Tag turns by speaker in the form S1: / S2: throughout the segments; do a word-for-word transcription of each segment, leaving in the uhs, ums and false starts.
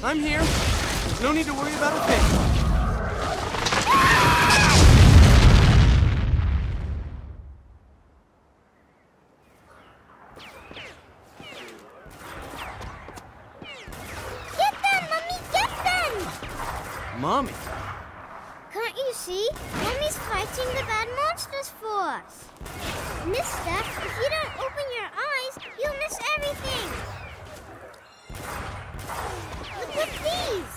S1: I'm here. There's no need to worry about a thing. Mommy?
S2: Can't you see? Mommy's fighting the bad monsters for us. Mister, if you don't open your eyes, you'll miss everything. Look at these.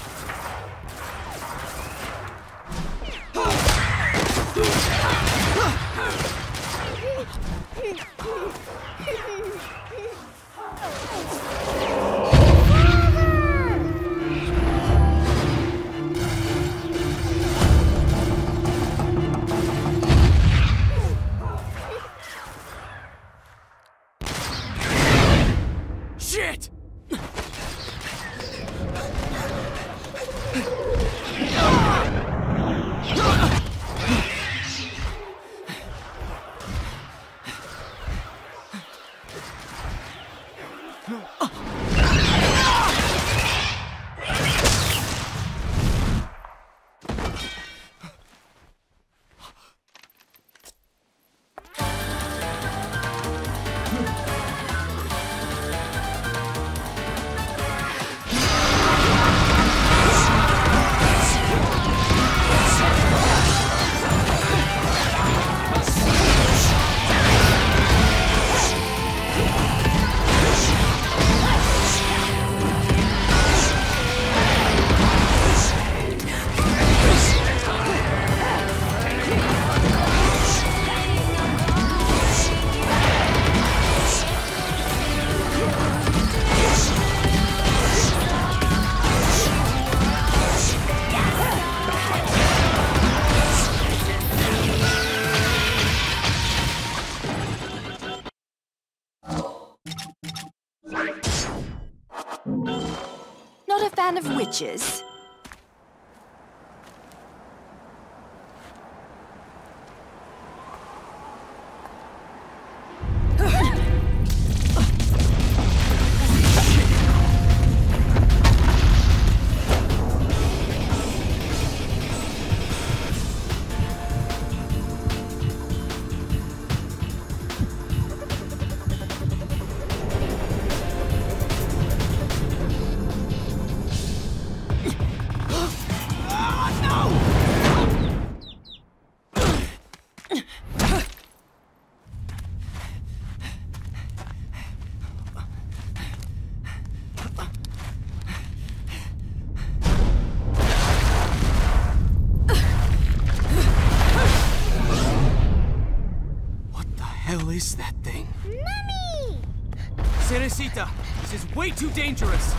S1: Shit!
S3: Not a fan of witches?
S1: Is that thing?
S2: Mommy!
S1: Cerecita, this is way too dangerous.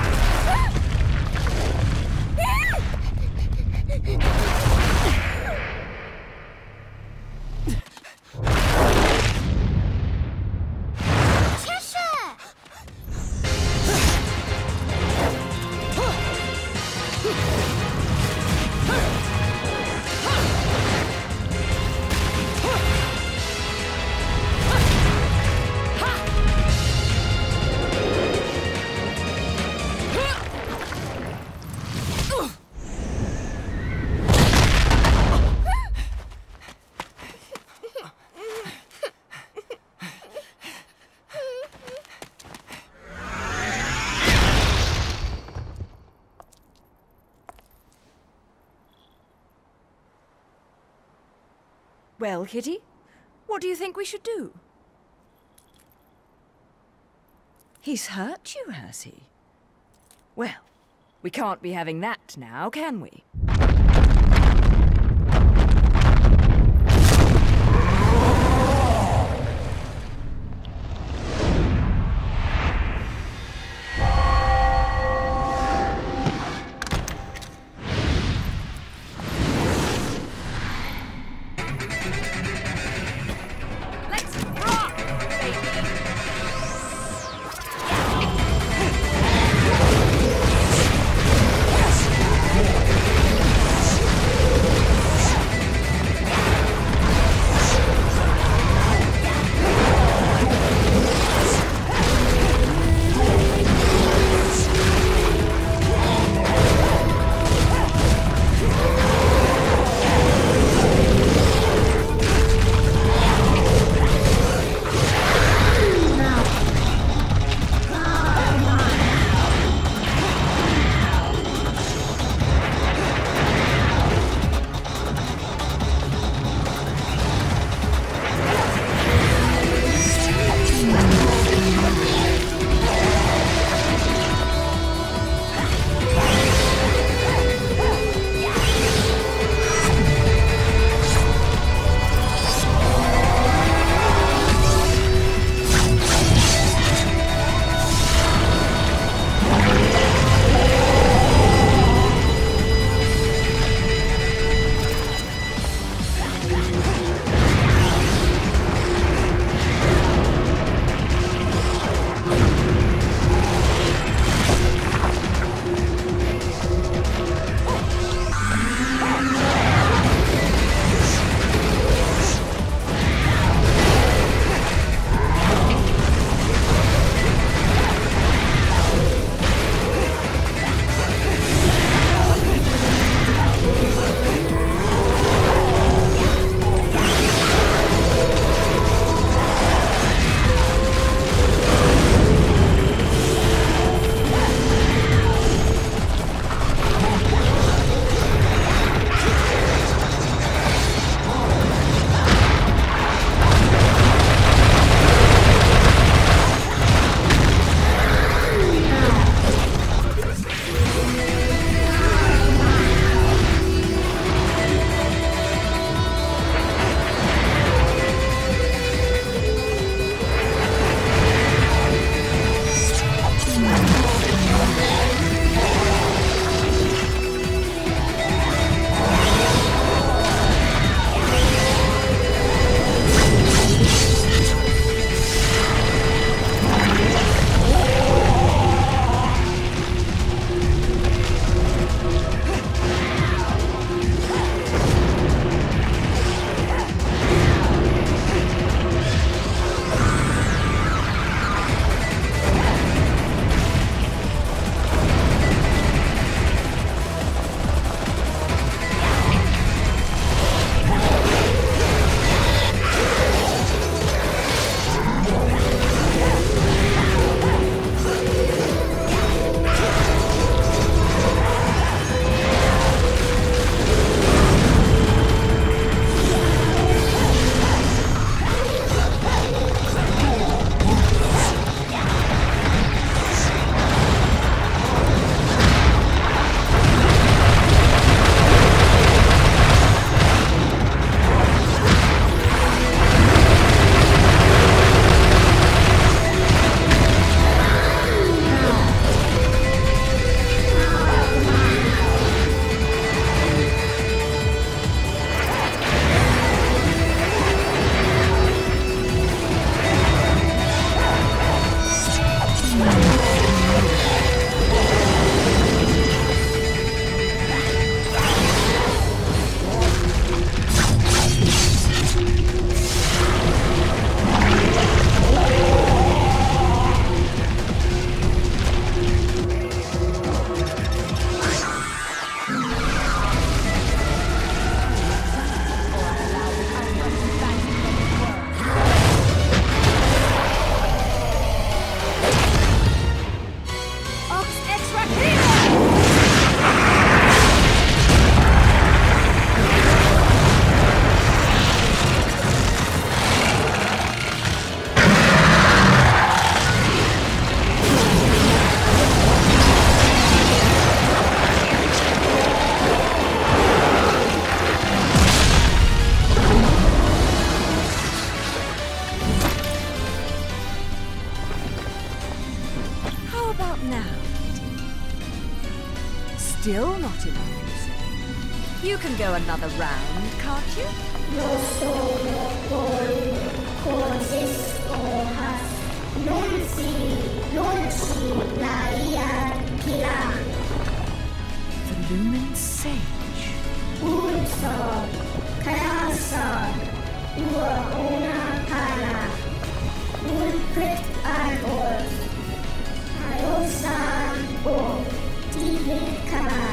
S3: Well, Kitty, what do you think we should do? He's hurt you, has he? Well, we can't be having that now, can we?
S2: Yes!
S3: Now, still not enough, you say? You can go another round, can't you?
S2: Lo solo poi cosiscohas, non si, non si laia pila.
S3: The Lumen Sage.
S2: Urso, Karasa, Ua Ona Kala, Ulprit Arbor, Ayosan O, Tibikaba,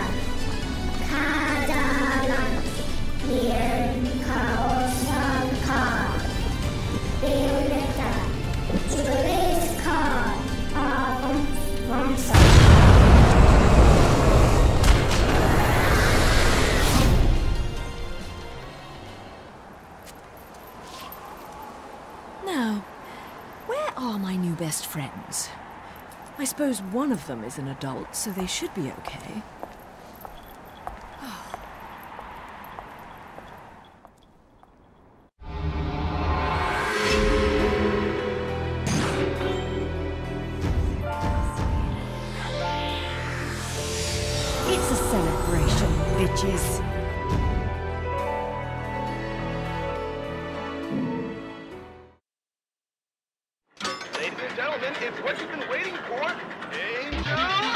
S2: Kadalan, Nien Kaosan Ka, Bayonetta, Jubilees Ka, Avon Vamsa.
S3: Now, where are my new best friends? I suppose one of them is an adult, so they should be okay. It's a celebration, bitches.
S4: Ladies and gentlemen, it's what you've been waiting for. Angel